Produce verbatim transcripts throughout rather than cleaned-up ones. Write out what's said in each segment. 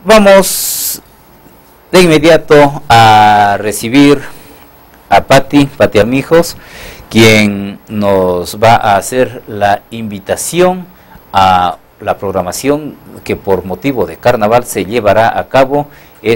Vamos de inmediato a recibir a Pati, Pati Armijos, quien nos va a hacer la invitación a la programación que por motivo de carnaval se llevará a cabo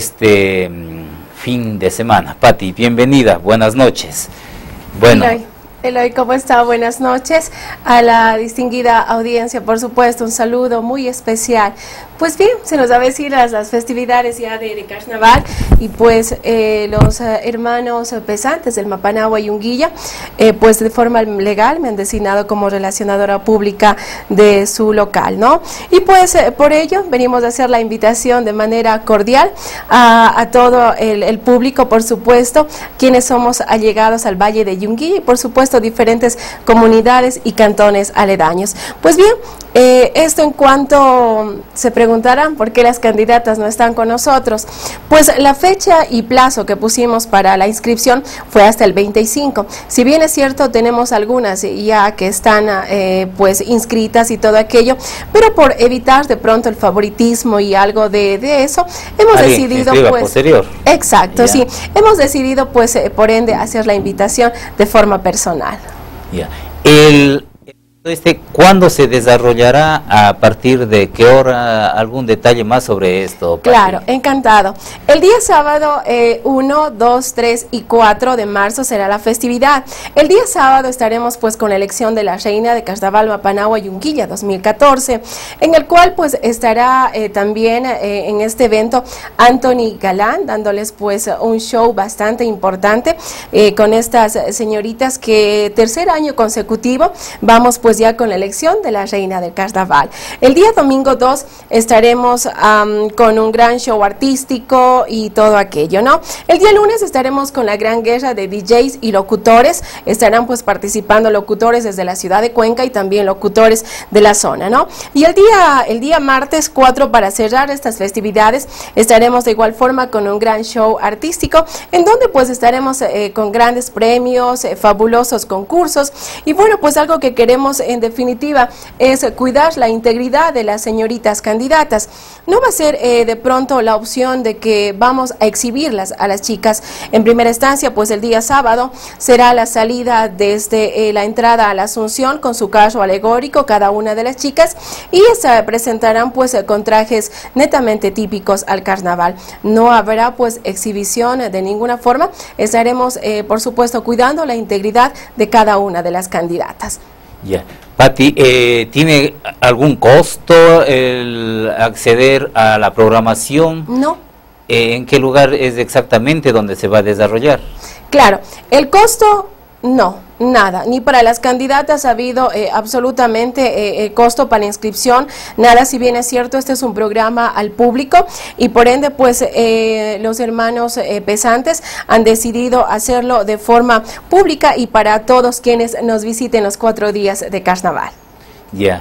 este mm, fin de semana. Pati, bienvenida, buenas noches. Bueno. Eloy, Eloy, ¿cómo está? Buenas noches. A la distinguida audiencia, por supuesto, un saludo muy especial. Pues bien, se nos avecinan las festividades ya de, de carnaval y pues eh, los eh, hermanos pesantes del Mapanahua y Unguilla, eh, pues de forma legal me han designado como relacionadora pública de su local, ¿no? Y pues eh, por ello venimos a hacer la invitación de manera cordial a, a todo el, el público, por supuesto, quienes somos allegados al Valle de Yunguilla y por supuesto diferentes comunidades y cantones aledaños. Pues bien, eh, esto en cuanto se pregunta preguntarán por qué las candidatas no están con nosotros. Pues la fecha y plazo que pusimos para la inscripción fue hasta el veinticinco. Si bien es cierto, tenemos algunas ya que están eh, pues inscritas y todo aquello, pero por evitar de pronto el favoritismo y algo de, de eso, hemos ¿Alguien decidido pues posterior? Exacto, Ya. sí. Hemos decidido pues eh, por ende hacer la invitación de forma personal. Ya. El Este, ¿cuándo se desarrollará? ¿A partir de qué hora? ¿Algún detalle más sobre esto, Pati? Claro, encantado. El día sábado eh, uno, dos, tres y cuatro de marzo será la festividad. El día sábado estaremos pues con la elección de la reina de Carnaval Mapanahua y Unguilla dos mil catorce, en el cual pues estará eh, también eh, en este evento Anthony Galán, dándoles pues un show bastante importante eh, con estas señoritas que tercer año consecutivo vamos pues ya con la elección de la reina del carnaval. El día domingo dos estaremos um, con un gran show artístico y todo aquello, ¿no? El día lunes estaremos con la gran guerra de D Js y locutores, estarán pues participando locutores desde la ciudad de Cuenca y también locutores de la zona, ¿no? Y el día, el día martes cuatro, para cerrar estas festividades, estaremos de igual forma con un gran show artístico, en donde pues estaremos eh, con grandes premios, eh, fabulosos concursos, y bueno, pues algo que queremos en definitiva es cuidar la integridad de las señoritas candidatas. No va a ser eh, de pronto la opción de que vamos a exhibirlas a las chicas en primera instancia, pues el día sábado será la salida desde eh, la entrada a la Asunción con su carro alegórico cada una de las chicas y se presentarán pues con trajes netamente típicos al carnaval. No habrá pues exhibición de ninguna forma, estaremos eh, por supuesto cuidando la integridad de cada una de las candidatas. Ya. Pati, eh, ¿tiene algún costo el acceder a la programación? No. Eh, ¿En qué lugar es exactamente donde se va a desarrollar? Claro, el costo no, nada, ni para las candidatas ha habido eh, absolutamente eh, eh, costo para inscripción, nada, si bien es cierto, este es un programa al público y por ende pues eh, los hermanos eh, pesantes han decidido hacerlo de forma pública y para todos quienes nos visiten los cuatro días de carnaval. Ya,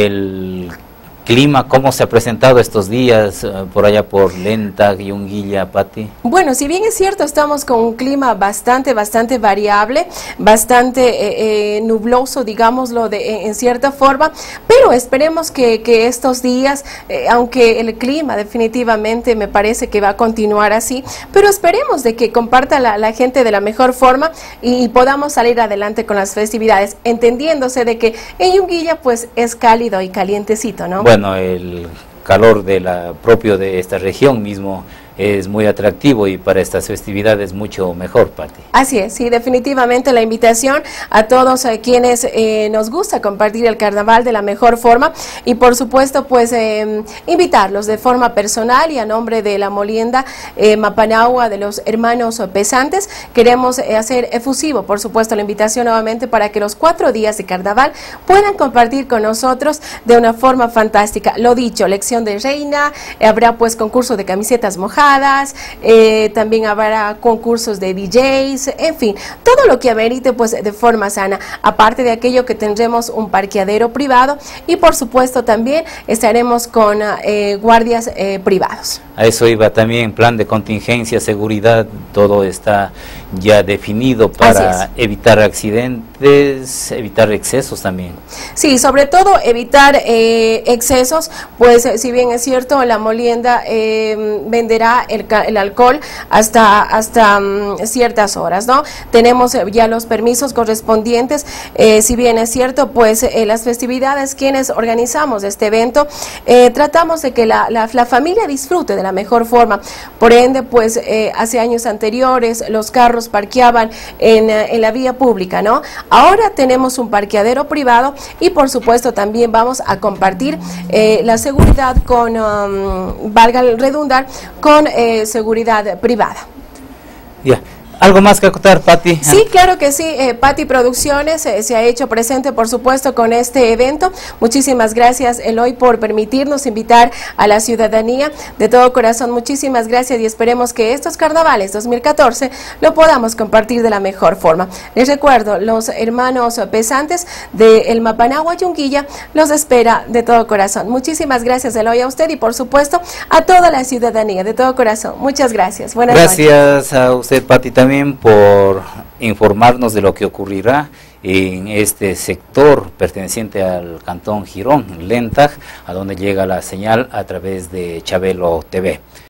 el clima, ¿cómo se ha presentado estos días uh, por allá por Lenta, Yunguilla, Pati? Bueno, si bien es cierto, estamos con un clima bastante, bastante variable, bastante eh, eh, nubloso, digámoslo de, eh, en cierta forma, pero esperemos que, que estos días, eh, aunque el clima definitivamente me parece que va a continuar así, pero esperemos de que comparta la, la gente de la mejor forma y, y podamos salir adelante con las festividades, entendiéndose de que en Yunguilla pues es cálido y calientecito, ¿no? Bueno, el calor de la, propio de esta región mismo es muy atractivo y para estas festividades mucho mejor, Pati. Así es, sí, definitivamente la invitación a todos a quienes eh, nos gusta compartir el carnaval de la mejor forma y por supuesto pues eh, invitarlos de forma personal y a nombre de la molienda eh, Mapanahua de los hermanos pesantes, queremos eh, hacer efusivo por supuesto la invitación nuevamente para que los cuatro días de carnaval puedan compartir con nosotros de una forma fantástica. Lo dicho, elección de reina, eh, habrá pues concurso de camisetas mojadas, bajadas, eh, también habrá concursos de D Js, en fin, todo lo que amerite pues de forma sana, aparte de aquello que tendremos un parqueadero privado y por supuesto también estaremos con eh, guardias eh, privados. A eso iba también, plan de contingencia, seguridad, todo está ya definido para evitar accidentes, evitar excesos también. Sí, sobre todo evitar eh, excesos, pues si bien es cierto, la molienda eh, venderá el, el alcohol hasta, hasta um, ciertas horas, ¿no? Tenemos ya los permisos correspondientes, eh, si bien es cierto, pues eh, las festividades, quienes organizamos este evento, eh, tratamos de que la, la, la familia disfrute de la mejor forma, por ende, pues eh, hace años anteriores los carros parqueaban en, en la vía pública, ¿no? Ahora tenemos un parqueadero privado y por supuesto también vamos a compartir eh, la seguridad con, um, valga el redundar, con eh, seguridad privada. Ya. Yeah. ¿Algo más que acotar, Pati? Sí, claro que sí. Eh, Pati Producciones eh, se ha hecho presente, por supuesto, con este evento. Muchísimas gracias, Eloy, por permitirnos invitar a la ciudadanía. De todo corazón, muchísimas gracias y esperemos que estos carnavales dos mil catorce lo podamos compartir de la mejor forma. Les recuerdo, los hermanos pesantes de El Mapanagua Yunguilla los espera de todo corazón. Muchísimas gracias, Eloy, a usted y, por supuesto, a toda la ciudadanía, de todo corazón. Muchas gracias. Buenas noches. Gracias a usted, Pati, también por informarnos de lo que ocurrirá en este sector perteneciente al Cantón Girón, Lentag, a donde llega la señal a través de Chabelo T V.